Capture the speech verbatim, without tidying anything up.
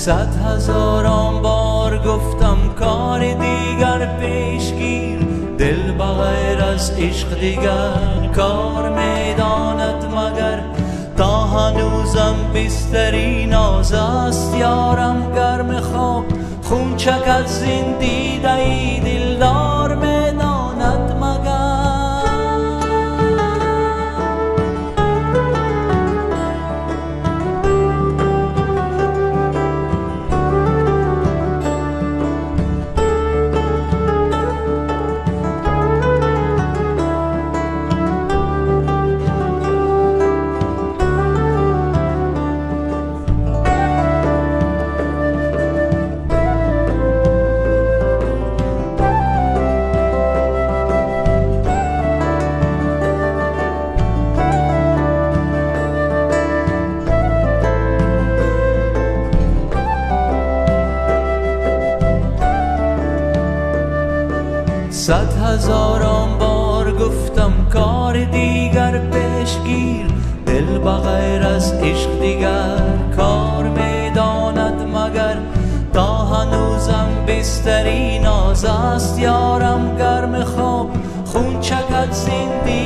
صد هزاران بار گفتم کار دیگر پیشگیر، دل بغیر از عشق دیگر کار میداند مگر. تا هنوزم بستری ناز است یارم گرم خواب، خون چکد زین دیده ای دلدار میداند مگر. صد هزاران بار گفتم کار دیگر پیشگیر، دل بغیر از عشق دیگر کار میداند مگر. تا هنوزم بستری ناز است یارم گرم خواب، خون چکد زین